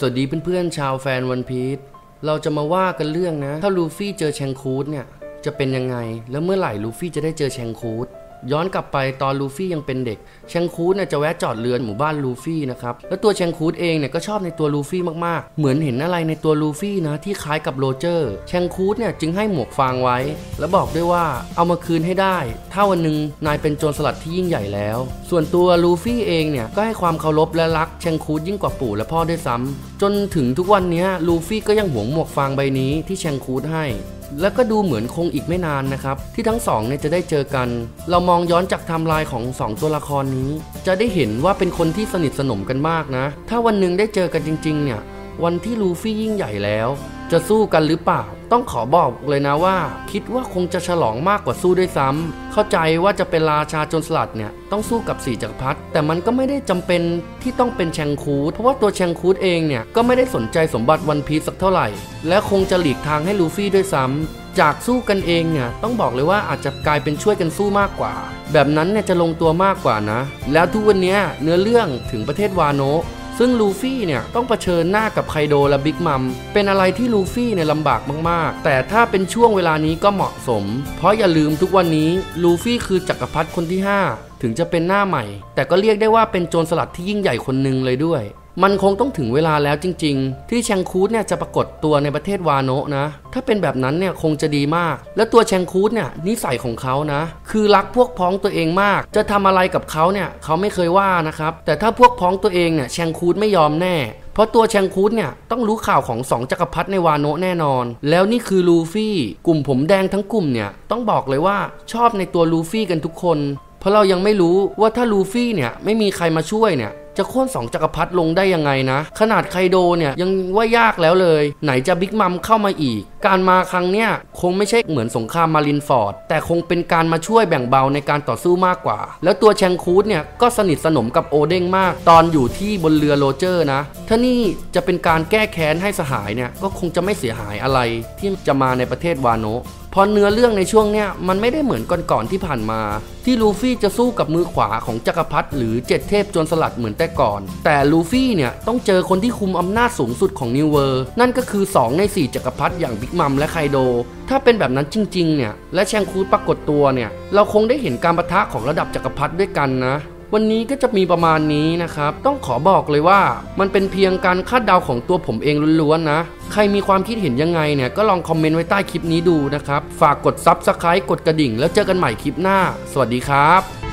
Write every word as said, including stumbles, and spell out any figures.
วัสดีเพื่อนๆชาวแฟนวันพีซเราจะมาว่ากันเรื่องนะถ้าลูฟี่เจอแชงคูดเนี่ยจะเป็นยังไงแล้วเมื่อไหร่ลูฟี่จะได้เจอแชงคูดย้อนกลับไปตอนลูฟี่ยังเป็นเด็กแชงคูดเนี่ยจะแวะจอดเรือนหมู่บ้านลูฟี่นะครับแล้วตัวแชงคูดเองเนี่ยก็ชอบในตัวลูฟี่มากๆเหมือนเห็นอะไรในตัวลูฟี่นะที่คล้ายกับโรเจอร์แชงคูดเนี่ยจึงให้หมวกฟางไว้แล้วบอกด้วยว่าเอามาคืนให้ได้ถ้าวันหนึ่งนายเป็นโจรสลัดที่ยิ่งใหญ่แล้วส่วนตัวลูฟี่เองเนี่ยก็ให้ความเคารพและรักแชงคูดยิ่งกว่าปู่และพ่อด้วยซ้ำจนถึงทุกวันนี้ลูฟี่ก็ยังหวงหมวกฟางใบนี้ที่แชงคูดให้แล้วก็ดูเหมือนคงอีกไม่นานนะครับที่ทั้งสองเนี่ยจะได้เจอกันเรามองย้อนจากไทม์ไลน์ของสองตัวละครนี้จะได้เห็นว่าเป็นคนที่สนิทสนมกันมากนะถ้าวันหนึ่งได้เจอกันจริงๆเนี่ยวันที่ลูฟี่ยิ่งใหญ่แล้วจะสู้กันหรือเปล่าต้องขอบอกเลยนะว่าคิดว่าคงจะฉลองมากกว่าสู้ด้วยซ้ำเข้าใจว่าจะเป็นราชาโจรสลัดเนี่ยต้องสู้กับสี่จักรพรรดิแต่มันก็ไม่ได้จำเป็นที่ต้องเป็นแชงคูดเพราะว่าตัวแชงคูดเองเนี่ยก็ไม่ได้สนใจสมบัติวันพีซสักเท่าไหร่และคงจะหลีกทางให้ลูฟี่ด้วยซ้ำจากสู้กันเองเนี่ยต้องบอกเลยว่าอาจจะกลายเป็นช่วยกันสู้มากกว่าแบบนั้นเนี่ยจะลงตัวมากกว่านะแล้วทุกวันนี้เนื้อเรื่องถึงประเทศวาโนะซึ่งลูฟี่เนี่ยต้องเผชิญหน้ากับไคโดและบิ๊กมัมเป็นอะไรที่ลูฟี่เนี่ยลำบากมากๆแต่ถ้าเป็นช่วงเวลานี้ก็เหมาะสมเพราะอย่าลืมทุกวันนี้ลูฟี่คือจักรพรรดิคนที่ห้าถึงจะเป็นหน้าใหม่แต่ก็เรียกได้ว่าเป็นโจรสลัดที่ยิ่งใหญ่คนหนึ่งเลยด้วยมันคงต้องถึงเวลาแล้วจริงๆที่แชงคูดเนี่ยจะปรากฏตัวในประเทศวาโนะนะถ้าเป็นแบบนั้นเนี่ยคงจะดีมากและตัวแชงคูดเนี่ยนิสัยของเขานะคือรักพวกพ้องตัวเองมากจะทำอะไรกับเขาเนี่ยเขาไม่เคยว่านะครับแต่ถ้าพวกพ้องตัวเองเนี่ยแชงคูดไม่ยอมแน่เพราะตัวแชงคูดเนี่ยต้องรู้ข่าวของสองจักรพรรดิในวาโนะแน่นอนแล้วนี่คือลูฟี่กลุ่มผมแดงทั้งกลุ่มเนี่ยต้องบอกเลยว่าชอบในตัวลูฟี่กันทุกคนเพราะเรายังไม่รู้ว่าถ้าลูฟี่เนี่ยไม่มีใครมาช่วยเนี่ยจะโค่นสองจักรพรรดิลงได้ยังไงนะขนาดไคโดเนี่ยยังว่ายากแล้วเลยไหนจะบิ๊กมัมเข้ามาอีกการมาครั้งเนี้ยคงไม่ใช่เหมือนสงครามมารินฟอร์ดแต่คงเป็นการมาช่วยแบ่งเบาในการต่อสู้มากกว่าแล้วตัวแชงคูดเนี่ยก็สนิทสนมกับโอเด้งมากตอนอยู่ที่บนเรือโรเจอร์นะถ้านี่จะเป็นการแก้แค้นให้สหายเนี่ยก็คงจะไม่เสียหายอะไรที่จะมาในประเทศวาโนะพอเนื้อเรื่องในช่วงเนี้ยมันไม่ได้เหมือนก่อนๆที่ผ่านมาที่ลูฟี่จะสู้กับมือขวาของจักรพรรดิหรือเจ็ดเทพโจรสลัดเหมือนแต่ก่อนแต่ลูฟี่เนี่ยต้องเจอคนที่คุมอำนาจสูงสุดของนิวเวอร์นั่นก็คือสองในสี่จักรพรรดิอย่างบิ๊กมัมและไคโดถ้าเป็นแบบนั้นจริงๆเนี่ยและแชงคูดปรากฏตัวเนี่ยเราคงได้เห็นการปะทะของระดับจักรพรรดิด้วยกันนะวันนี้ก็จะมีประมาณนี้นะครับต้องขอบอกเลยว่ามันเป็นเพียงการคาดเดาของตัวผมเองล้วนๆนะใครมีความคิดเห็นยังไงเนี่ยก็ลองคอมเมนต์ไว้ใต้คลิปนี้ดูนะครับฝากกดซับสไครบ์กดกระดิ่งแล้วเจอกันใหม่คลิปหน้าสวัสดีครับ